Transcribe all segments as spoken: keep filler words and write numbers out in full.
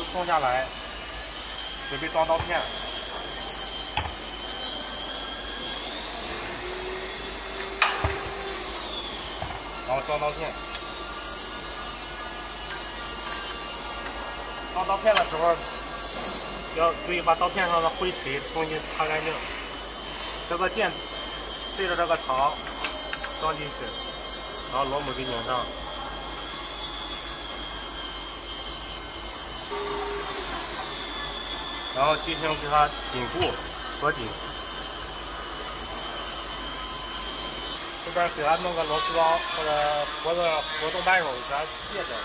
松下来，准备装刀片。然后装刀片。装刀片的时候，要注意把刀片上的灰尘重新擦干净。这个键对着这个槽装进去，然后螺母给拧上。 然后进行给它紧固锁紧，这边给它弄个螺丝刀或者活的活动扳手给它卸掉。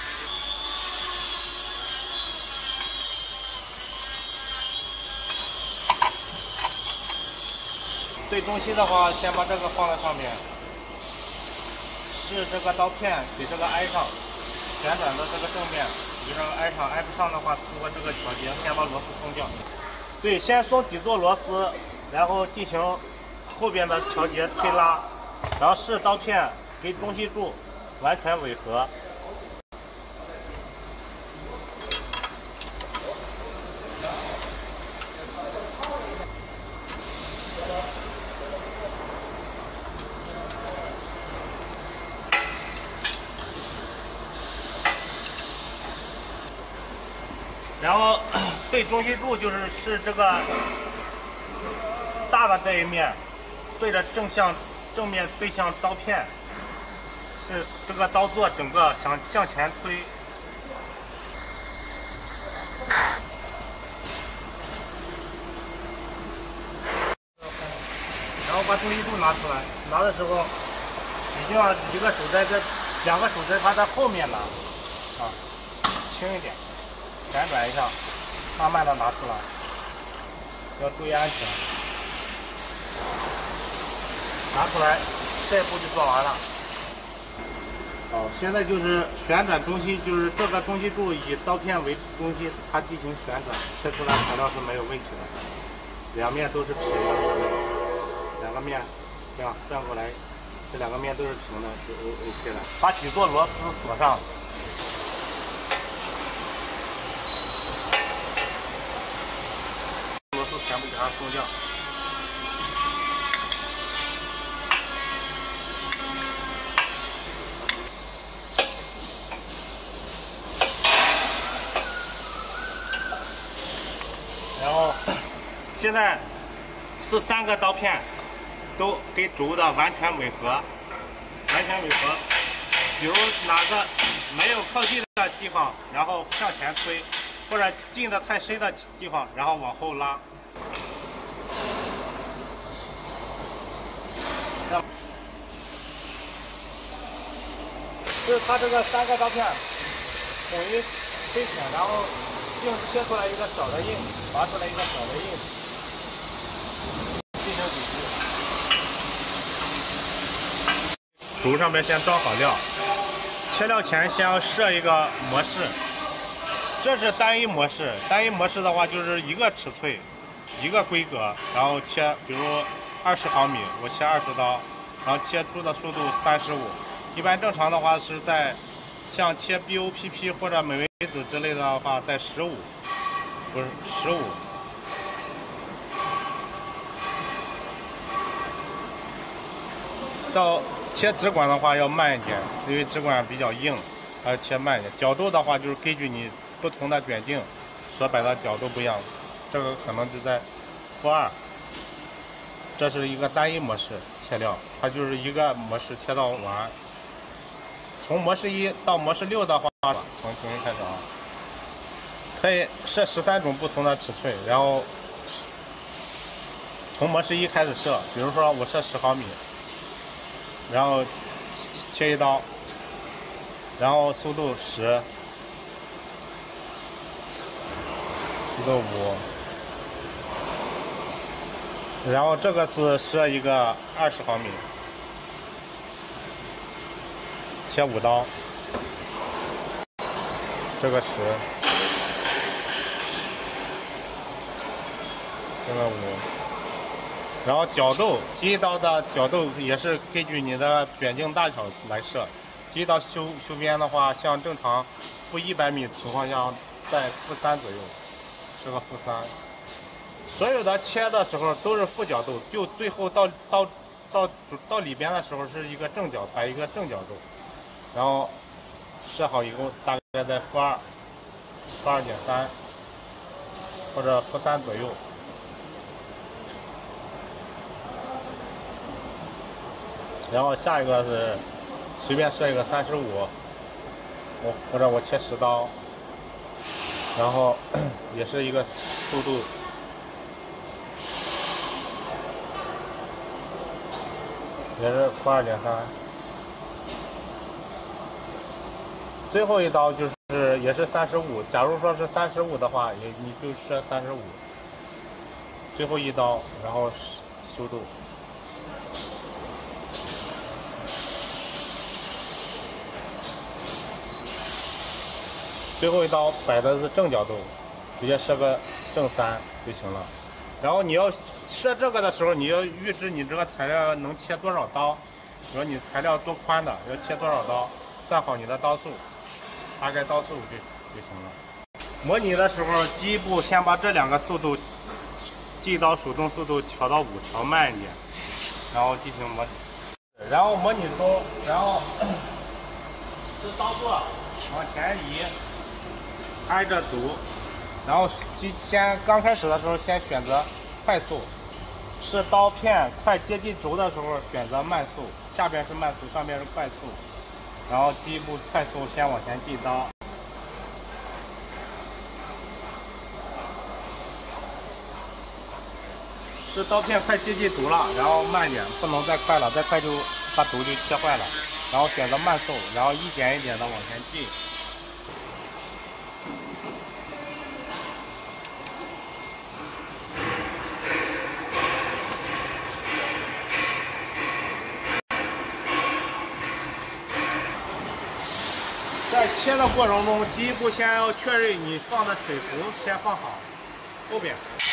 对中心的话，先把这个放在上面，是这个刀片给这个挨上，旋转的这个正面。 你这个挨上挨不上的话，通过这个调节，先把螺丝松掉。对，先松几座螺丝，然后进行后边的调节推拉，然后使刀片跟中心柱完全吻合。然后对中心柱就是是这个大的这一面，对着正向正面对向刀片，是这个刀座整个向向前推。然后把中心柱拿出来，拿的时候一定要一个手在这，两个手在它的后面拿，啊，轻一点。 旋转一下，慢慢的拿出来，要注意安全。拿出来，这一步就做完了。好，现在就是旋转中心，就是这个中心柱以刀片为中心，它进行旋转，切出来材料是没有问题的。两面都是平的，两个面这样转过来，这两个面都是平的，就 O OK 了。把几座螺丝锁上。 全部给它松掉。然后现在是三个刀片都跟轴的完全吻合，完全吻合。比如哪个没有靠近的地方，然后向前推，或者进的太深的地方，然后往后拉。 就是它这个三个刀片统一推选，然后硬切出来一个小的印，拔出来一个小的印，进行比例。轴上面先装好料，切料前先要设一个模式，这是单一模式。单一模式的话就是一个尺寸，一个规格，然后切，比如二十毫米，我切二十刀，然后切出的速度三十五。 一般正常的话是在像切 B O P P 或者美微子之类的话，在十五，不是十五。到切直管的话要慢一点，因为直管比较硬，还要切慢一点。角度的话就是根据你不同的卷径所摆的角度不一样，这个可能就在负二。这是一个单一模式切料，它就是一个模式切到完。 从模式一到模式六的话，从重新开始啊，可以设十三种不同的尺寸，然后从模式一开始设，比如说我设十毫米，然后切一刀，然后速度十，速度五，然后这个是设一个二十毫米。 切五刀，这个十，这个五，然后角度，第一刀的角度也是根据你的卷径大小来设。第一刀修修边的话，像正常负一百米情况下， 在负三左右，是个负三。所有的切的时候都是负角度，就最后到到到到里边的时候是一个正角，摆一个正角度，然后设好以后大概在负二、负二点三或者负三左右。然后下一个是随便设一个三十五，我或者我切十刀，然后也是一个速度，也是负二点三。最后一刀就是也是三十五，假如说是三十五的话，也你就设三十五。最后一刀，然后速度。最后一刀摆的是正角度，直接设个正三就行了。然后你要设这个的时候，你要预知你这个材料能切多少刀，比如你材料多宽的，要切多少刀，算好你的刀数，大概刀数就就行了。模拟的时候，第一步先把这两个速度，这一刀手动速度调到五，调慢一点，然后进行模拟。然后模拟中，然后是刀座往前移。挨着读，然后先刚开始的时候先选择快速，是刀片快接近轴的时候选择慢速，下边是慢速，上边是快速。然后第一步快速先往前进刀，是刀片快接近轴了，然后慢点，不能再快了，再快就把轴就切坏了。然后选择慢速，然后一点一点的往前进。在切的过程中，第一步先要确认你放的水壶先放好，后边。